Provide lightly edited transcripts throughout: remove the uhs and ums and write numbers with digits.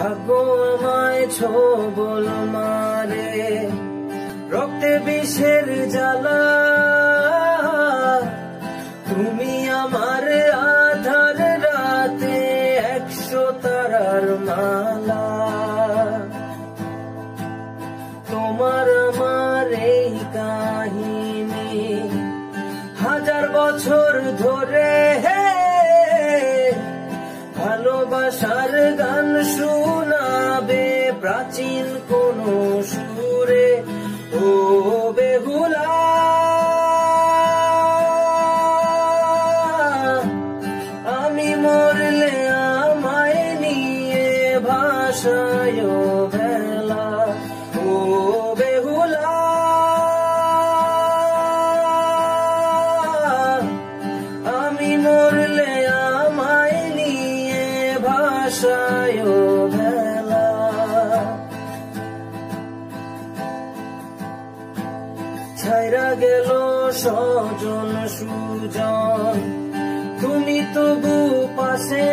ভাগ্য আমায় ছোবল মারে, রক্তে বিষের জ্বালা। তুমি আমার আধার রাতে 100 তারার মালা। তোমার আমার এই কাহিনী 1000 বছর ধরে, ভালোবাসার গান শোনাবে প্রাচীন কোন সুরে। ও বেহুলা, আমি মরলে আমায় নিয়ে ভাসায় ভেলা। ও বেহুলা, আমি মরলে আমায় নিয়ে ভাসায় ভেলা। ছাইরা গেল স্বজন সুজন, তুমি তবু পাশে।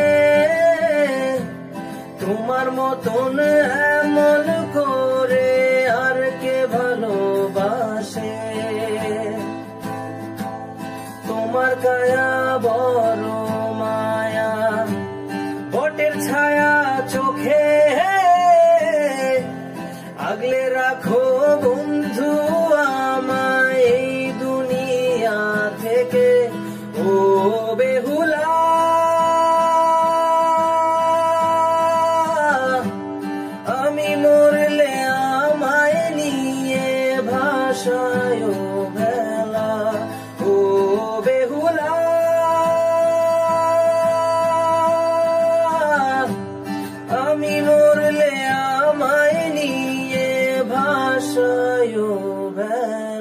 তোমার মতন এমন করে আর কে ভালোবাসে? তোমার কায়া বড় মায়া, বটের ছায়া চোখে। আগলে রাখো বন্ধু আমায় এই দুনিয়া থেকে। ও বেহুলা, আমি মরলে আমায় নিয়ে ভাসায় ভেলা। ও বেহুলা, আমি মরলে আমায় নিয়ে ভাসায় ভেলা।